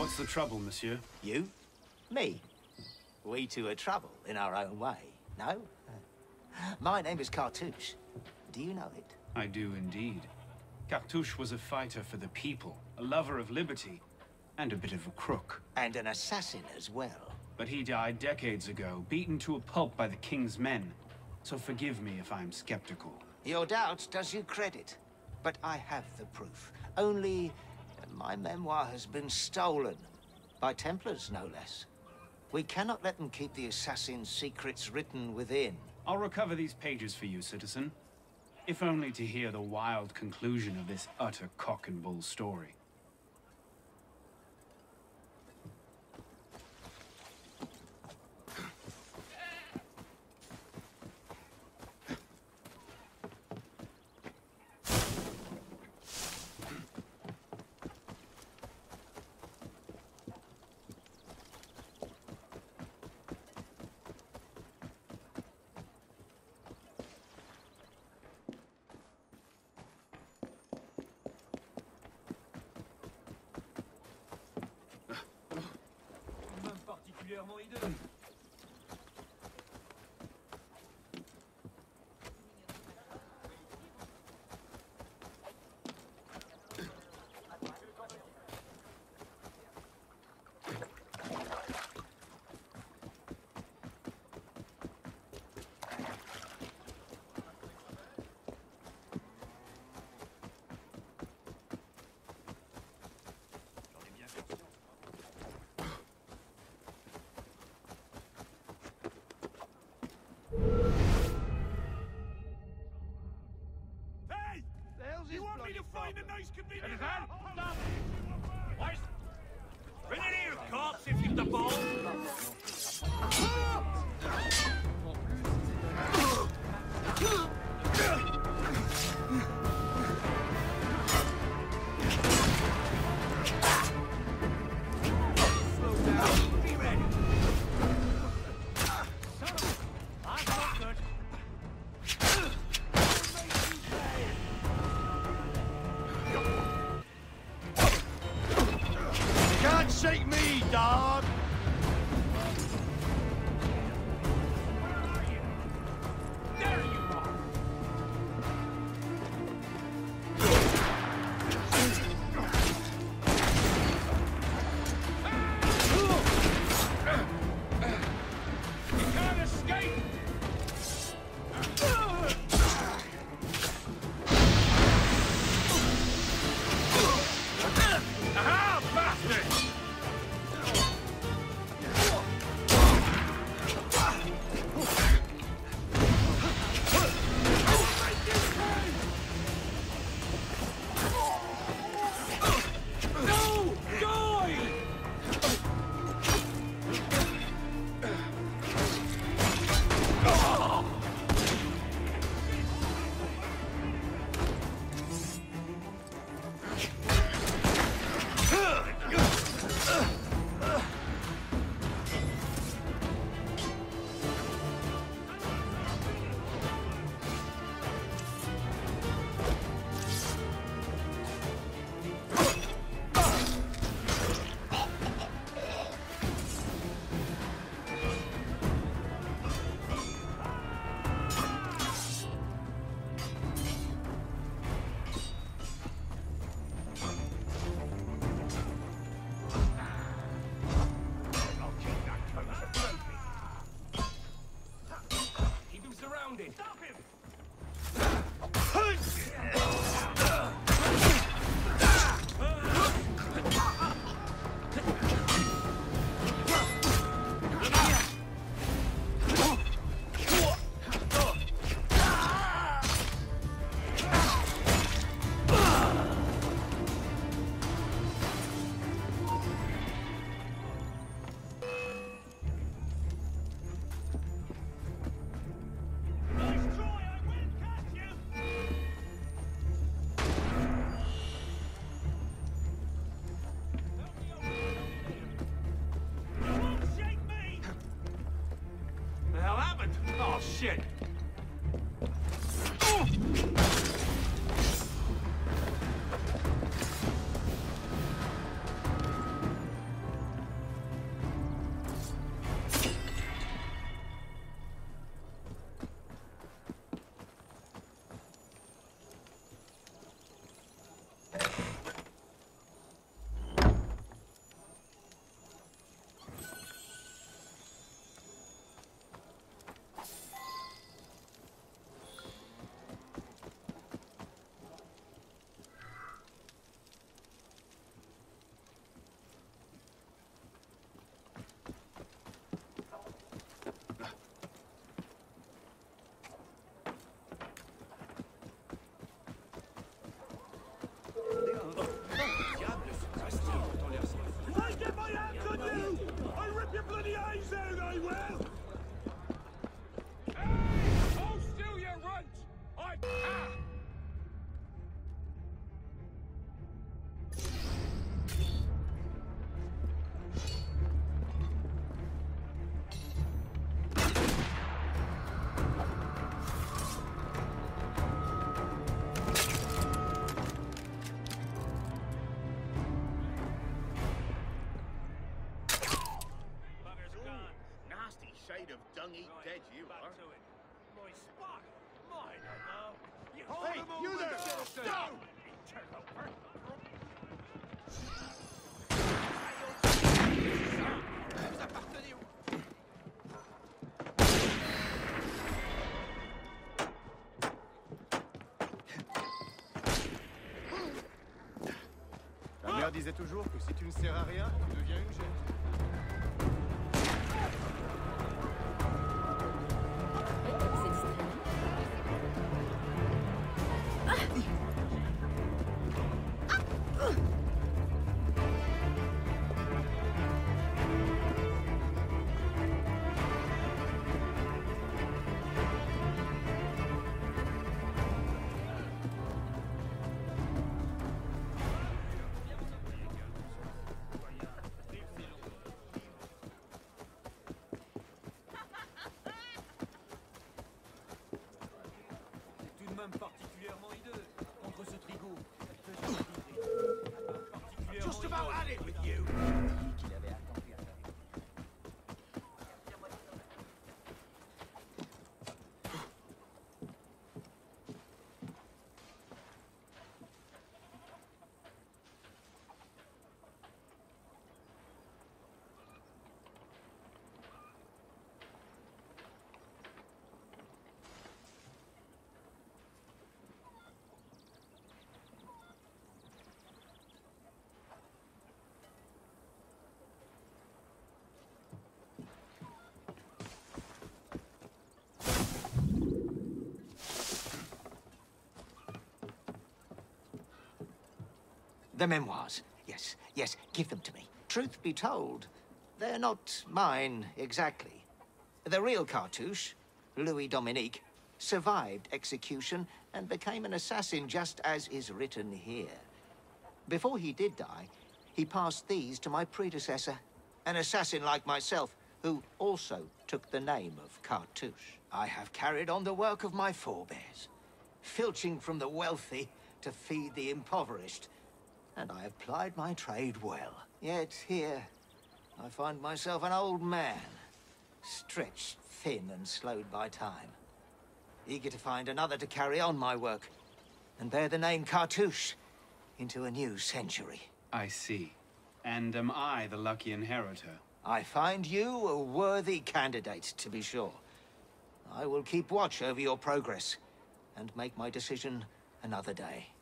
What's the trouble, monsieur? You? Me? We two are trouble in our own way, no? My name is Cartouche. Do you know it? I do indeed. Cartouche was a fighter for the people, a lover of liberty, and a bit of a crook. And an assassin as well. But he died decades ago, beaten to a pulp by the king's men. So forgive me if I'm skeptical. Your doubt does you credit, but I have the proof. Only my memoir has been stolen. By Templars, no less. We cannot let them keep the assassin's secrets written within. I'll recover these pages for you, citizen. If only to hear the wild conclusion of this utter cock and bull story. Particulièrement hideux. You want me to find a nice convenient... Stop! What? Bring it here, cops, if you've the ball! Slow down. Be ready. Son of a... I'm not good. Can't shake me, dog! There you are! You can't escape! Aha, bastard! nice spot. Mine, though. You Hey, you there! Stop! interloper. Ma mère disait toujours que si tu ne sers à rien, tu deviens une gêne. C'est distrayant. C'est tout de même particulièrement hideux contre ce trigot. Just about had it with you! The memoirs. Yes, yes, give them to me. Truth be told, they're not mine exactly. The real Cartouche, Louis Dominique, survived execution and became an assassin just as is written here. Before he did die, he passed these to my predecessor, an assassin like myself, who also took the name of Cartouche. I have carried on the work of my forebears, filching from the wealthy to feed the impoverished, and I have plied my trade well. Yet here, I find myself an old man, stretched thin and slowed by time, eager to find another to carry on my work, and bear the name Cartouche into a new century. I see. And am I the lucky inheritor? I find you a worthy candidate, to be sure. I will keep watch over your progress, and make my decision another day.